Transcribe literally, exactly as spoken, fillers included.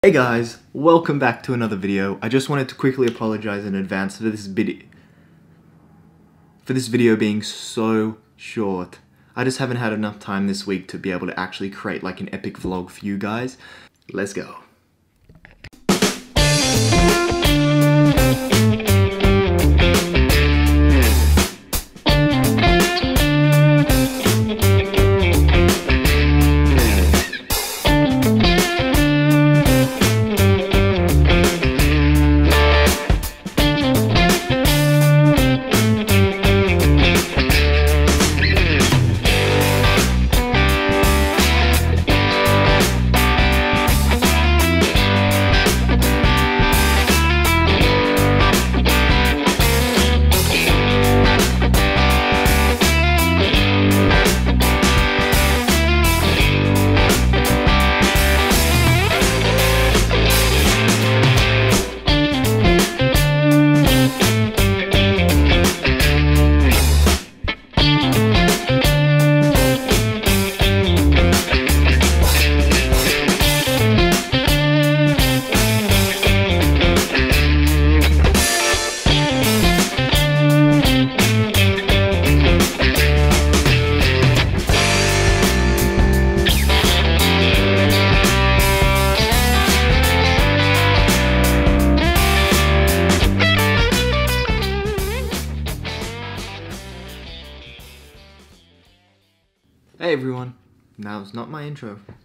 Hey guys, welcome back to another video. I just wanted to quickly apologize in advance for this video for this video being so short. I just haven't had enough time this week to be able to actually create like an epic vlog for you guys. Let's go. Hey everyone, that was not my intro.